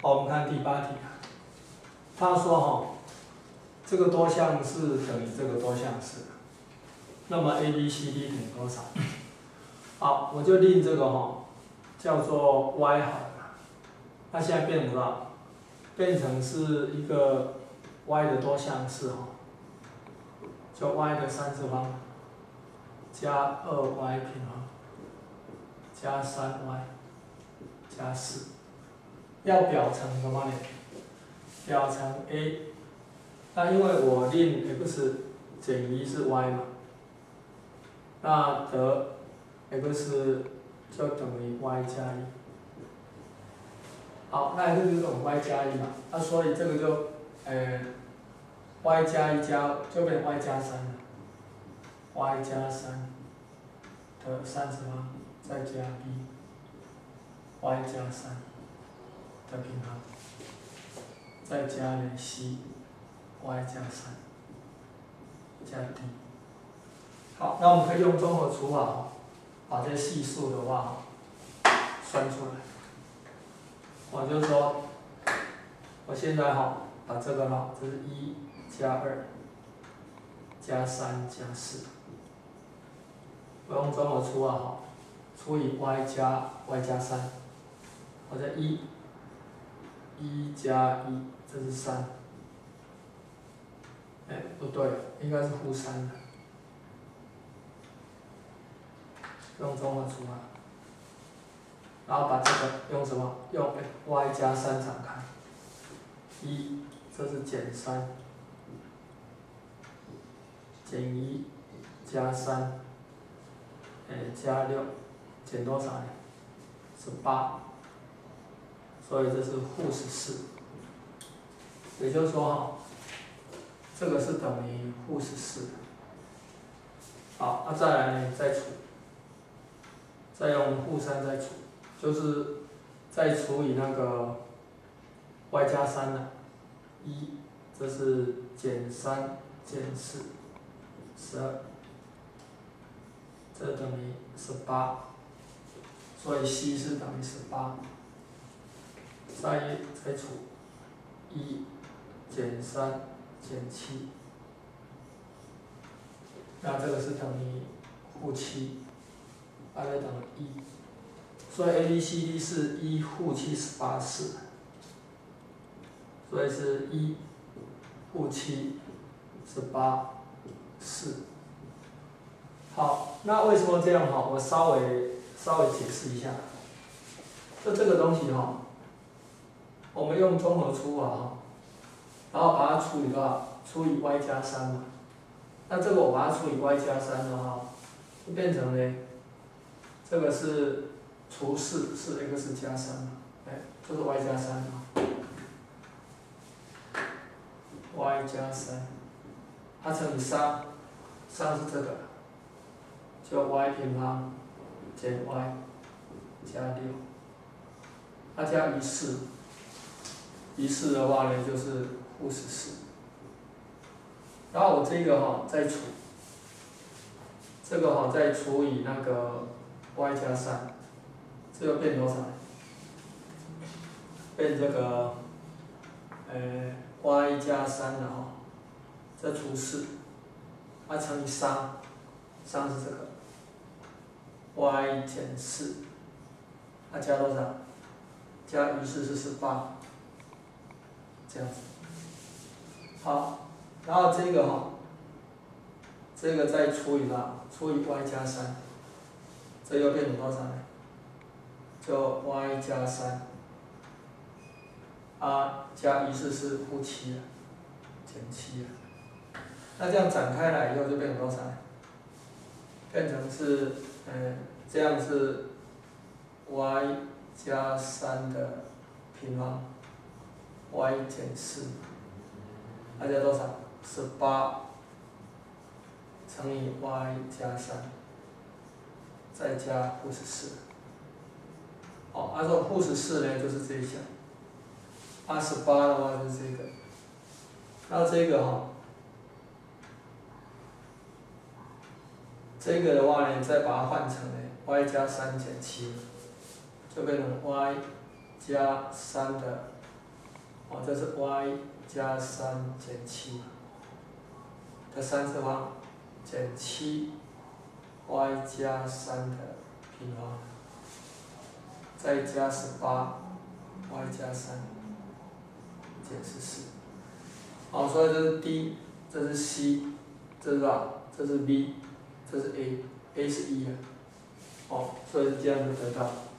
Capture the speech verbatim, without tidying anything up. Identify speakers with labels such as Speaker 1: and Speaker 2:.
Speaker 1: 好，我们看第八题啊。他说哈，这个多项式等于这个多项式，那么 a b c d 等于多少？好，我就令这个哈叫做 y 好了。那现在变多少？变成是一个 y 的多项式哈，就 y 的三次方加二 y 平方加三 y 加四，要表成什么呢？表成 a， 那因为我令 x 减一是 y 嘛，那得 x 就等于 y 加一。好，那 x 就是等于 y 加一嘛，那所以这个就，呃 y 加一加就变 y 加三了 ，y 加三的三次方再加 b，y 加三的平方，再加呢 c，y 加三加 d。好，那我们可以用综合除法，把这系数的话算出来。我就说，我现在哈把这个哈，这是一加二加三加四，我用综合除法哈，除以 y 加 y 加三，或者一一加一，这是三，哎不对，应该是负三的，用综合除法。然后把这个用什么？用 y 加三展开，一，这是减三，减一，加三，哎加六，减多少呢？十八，所以这是负十四。也就是说哈，这个是等于负十四。好，那再来呢？再除，再用负三再除。就是再除以那个 y 加三了，一，这是减三减四，十二，这等于十八，所以 c 是等于十八。再再除一减三减七，那这个是等于负七，大概等于一。所以 A B C D 是一负七十八四，所以是一负七十八四。好，那为什么这样哈？我稍微稍微解释一下。就这个东西哈，我们用综合除法哈，然后把它除以多少？除以 y 加三嘛。那这个我把它除以 y 加三的话，就变成呢，这个是。除四是 x 加三嘛，哎，这是 y 加三嘛 ，y 加三，它乘以三，三是这个，就 y 平方减 y 加六，它加一四，一四的话呢就是负十四，然后我这个哈、哦、再除，这个哈、哦、再除以那个 y 加三。这个变多少？变这个，呃 y 加三的哈，这除四，它乘以三，三是这个 y 减四，它加多少？加一四是十八，这样子。好，然后这个哈，这个再除以它，除以 y 加三，这又变成多少呢？就 y 加三，啊加一四是负七了，减七了。那这样展开来以后就变成多少？变成是，嗯，这样是 y 加三的平方 ，y 减四，那加多少？十八乘以 y 加三，再加负十四。哦，按照负十四呢，就是这一项；二十八的话就是这个。那这个哈、哦，这个的话呢，再把它换成呢 y 加三减七，就变成 y 加三的哦，这是 y 加三减七的三次方减七 y 加三的平方，再加十八 y 加三减十四。好，所以这是 D， 这是 C， 这是吧？这是 B， 这是 A，A 是一啊。哦，所以是这样就得到。